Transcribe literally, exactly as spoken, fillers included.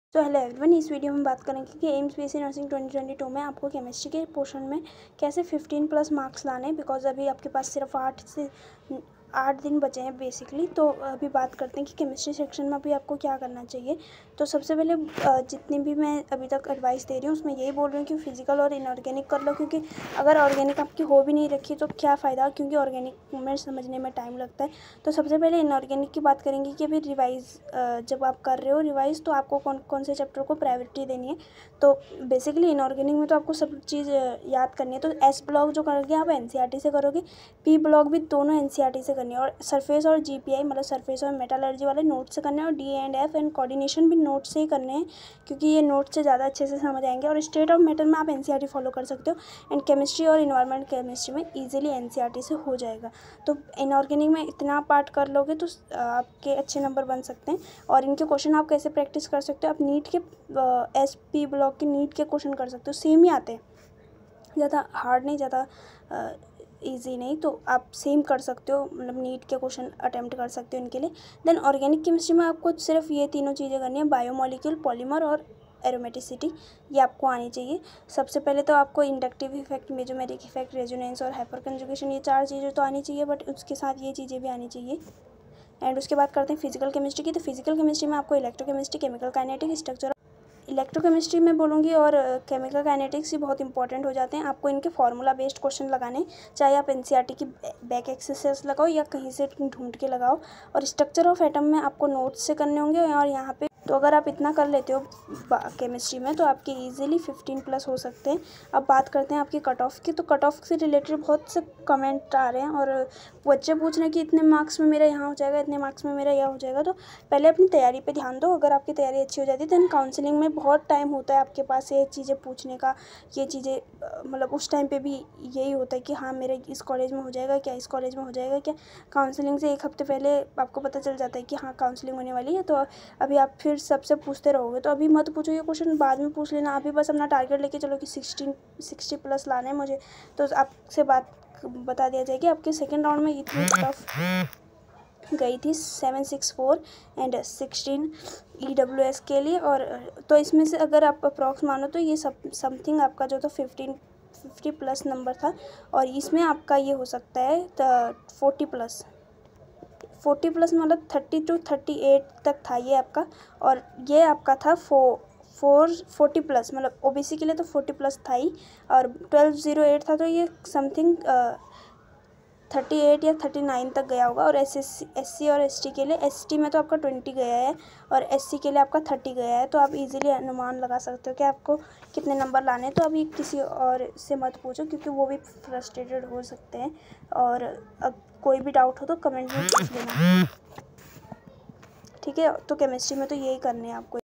तो hello everyone, इस video में बात करेंगे कि AIIMS BSc nursing twenty twenty two में आपको केमिस्ट्री के पोर्शन में कैसे फिफ्टीन प्लस मार्क्स लाने हैं। बिकॉज अभी आपके पास सिर्फ आठ से आठ दिन बचे हैं बेसिकली। तो अभी बात करते हैं कि केमिस्ट्री सेक्शन में अभी आपको क्या करना चाहिए। तो सबसे पहले जितनी भी मैं अभी तक एडवाइस दे रही हूँ उसमें यही बोल रही हूँ कि फिजिकल और इनऑर्गेनिक कर लो, क्योंकि अगर ऑर्गेनिक आपकी हो भी नहीं रखी तो क्या फ़ायदा, क्योंकि ऑर्गेनिक में समझने में टाइम लगता है। तो सबसे पहले इनऑर्गेनिक की बात करेंगे कि अभी रिवाइज जब आप कर रहे हो रिवाइज तो आपको कौन कौन से चैप्टर को प्रायोरिटी देनी है। तो बेसिकली इनऑर्गेनिक में तो आपको सब चीज़ याद करनी है। तो एस ब्लॉक जो करोगे आप एनसीईआरटी से करोगे, पी ब्लॉक भी दोनों एनसीईआरटी से करनी है, और सरफेस और जीपीआई मतलब सरफेस और मेटालर्जी वाले नोट से करने हैं, और D and F and coordination भी नोट से ही करने हैं, क्योंकि ये नोट से ज़्यादा अच्छे से समझ आएंगे। और स्टेट ऑफ मैटर में आप एनसीईआरटी फॉलो कर सकते हो, एंड केमिस्ट्री और इन्वायरमेंट केमिस्ट्री में इजीली एनसीईआरटी से हो जाएगा। तो इनऑर्गेनिक में इतना पार्ट कर लोगे तो आपके अच्छे नंबर बन सकते हैं। और इनके क्वेश्चन आप कैसे प्रैक्टिस कर सकते हो, आप नीट के एस पी ब्लॉक के नीट के क्वेश्चन कर सकते हो, सेम ही आते हैं, ज़्यादा हार्ड नहीं, ज़्यादा इजी नहीं। तो आप सेम कर सकते हो, मतलब नीट के क्वेश्चन अटेम्प्ट कर सकते हो इनके लिए। देन ऑर्गेनिक केमिस्ट्री में आपको सिर्फ ये तीनों चीज़ें करनी है, बायोमोलिक्यूल, पॉलीमर और एरोमेटिसिटी, ये आपको आनी चाहिए। सबसे पहले तो आपको inductive effect, mesomeric effect, resonance और हाइपर कंजुगेशन, ये चार चीज़ें तो आनी चाहिए, बट उसके साथ ये चीज़ें भी आनी चाहिए। एंड उसके बाद करते हैं फिजिकल केमिस्ट्री की। तो फिजिकल केमिस्ट्री में आपको electrochemistry, chemical kinetic, structure, electrochemistry में बोलूँगी और केमिकल काइनेटिक्स ही बहुत इंपॉर्टेंट हो जाते हैं। आपको इनके फार्मूला बेस्ड क्वेश्चन लगाने, चाहे आप एनसीईआरटी की बैक एक्सरसाइज लगाओ या कहीं से ढूंढ के लगाओ। और स्ट्रक्चर ऑफ एटम में आपको नोट्स से करने होंगे, और यहाँ पे तो अगर आप इतना कर लेते हो केमिस्ट्री में तो आपके इजीली फिफ्टीन प्लस हो सकते हैं। अब बात करते हैं आपकी कट ऑफ की। तो कट ऑफ से रिलेटेड बहुत से कमेंट आ रहे हैं, और बच्चे पूछ रहे हैं कि इतने मार्क्स में मेरा यहाँ हो जाएगा, इतने मार्क्स में मेरा यह हो जाएगा। तो पहले अपनी तैयारी पे ध्यान दो। अगर आपकी तैयारी अच्छी हो जाती है, दैन काउंसलिंग में बहुत टाइम होता है आपके पास ये चीज़ें पूछने का, ये चीज़ें मतलब उस टाइम पे भी यही होता है कि हाँ मेरे इस कॉलेज में हो जाएगा क्या, इस कॉलेज में हो जाएगा क्या। काउंसलिंग से एक हफ्ते पहले आपको पता चल जाता है कि हाँ काउंसलिंग होने वाली है। तो अभी आप फिर सबसे पूछते रहोगे, तो अभी मत पूछो ये क्वेश्चन, बाद में पूछ लेना। अभी बस अपना टारगेट लेके चलो कि सिक्सटीन सिक्सटी प्लस लाना है मुझे। तो आपसे बात बता दिया जाए कि आपके सेकेंड राउंड में इतनी टफ गई थी, seven six four and sixteen E W S के लिए। और तो इसमें से अगर आप अप्रॉक्स मानो तो ये सब समथिंग आपका जो था फिफ्टीन फिफ्टी प्लस नंबर था, और इसमें आपका ये हो सकता है फोर्टी प्लस फोर्टी प्लस मतलब थर्टी टू थर्टी एट तक था ये आपका। और ये आपका था फो फोर फोर्टी प्लस, मतलब ओबीसी के लिए तो फोर्टी प्लस था ही, और ट्वेल्व ज़ीरो एट था, तो ये समथिंग थर्टी एट या थर्टी नाइन तक गया होगा। और एस एस एस सी और एस टी के लिए, एस टी में तो आपका ट्वेंटी गया है और एस सी के लिए आपका थर्टी गया है। तो आप इजीली अनुमान लगा सकते हो कि आपको कितने नंबर लाने हैं। तो अभी किसी और से मत पूछो, क्योंकि वो भी फ्रस्ट्रेटेड हो सकते हैं। और अब कोई भी डाउट हो तो कमेंट में पूछ लेना, ठीक है। तो केमिस्ट्री में तो यही करने हैं आपको।